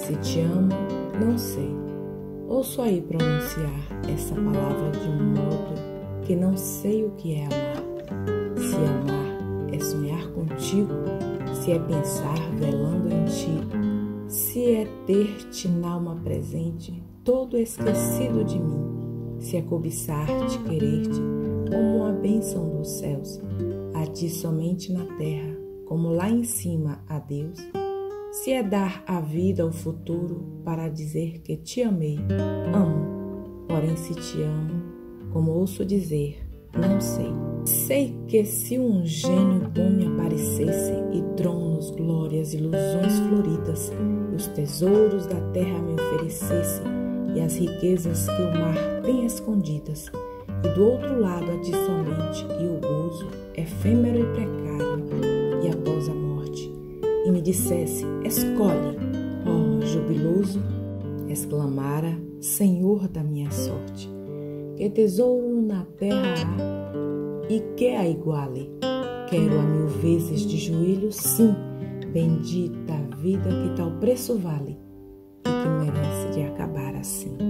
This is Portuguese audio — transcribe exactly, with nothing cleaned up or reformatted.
se te amo, não sei. Ouço aí pronunciar essa palavra de um modo que não sei o que é amar. Se amar é sonhar contigo, se é pensar velando em ti, se é ter-te na alma presente, todo esquecido de mim, se é cobiçar-te, querer-te, como uma bênção dos céus, a ti somente na terra, como lá em cima a Deus, se é dar a vida ao futuro para dizer que te amei, amo, porém se te amo, como ouço dizer, não sei. Sei que se um gênio bom me aparecesse e tronos, glórias, ilusões floridas, e os tesouros da terra me oferecesse, e as riquezas que o mar tem escondidas, e do outro lado a ti somente, e o gozo efêmero e precário, e após a morte, e me dissesse, escolhe, ó jubiloso, exclamara, Senhor da minha sorte, que tesouro na terra há, e que a iguale. Quero a mil vezes de joelhos, sim, bendita a vida que tal preço vale, e que merece de acabar assim.